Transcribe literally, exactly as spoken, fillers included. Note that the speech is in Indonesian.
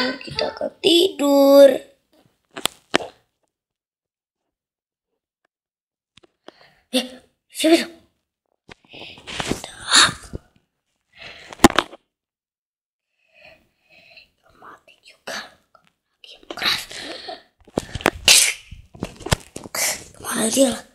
kita akan tidur. Eh, siapa itu? Mati juga. Lagi yang keras. Kemana dia?